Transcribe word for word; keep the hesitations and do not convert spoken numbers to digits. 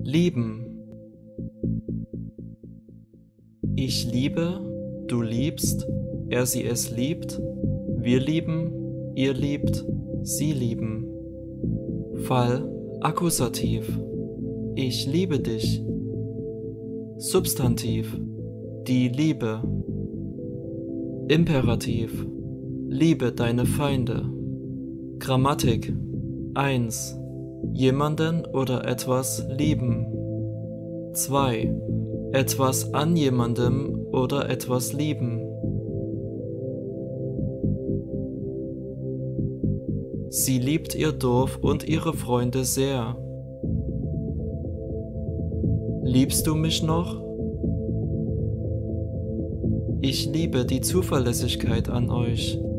Lieben. Ich liebe, du liebst, er sie es liebt, wir lieben, ihr liebt, sie lieben. Fall Akkusativ. Ich liebe dich. Substantiv. Die Liebe. Imperativ. Liebe deine Feinde. Grammatik. eins. Jemanden oder etwas lieben. zwei. Etwas an jemandem oder etwas lieben. Sie liebt ihr Dorf und ihre Freunde sehr. Liebst du mich noch? Ich liebe die Zuverlässigkeit an euch.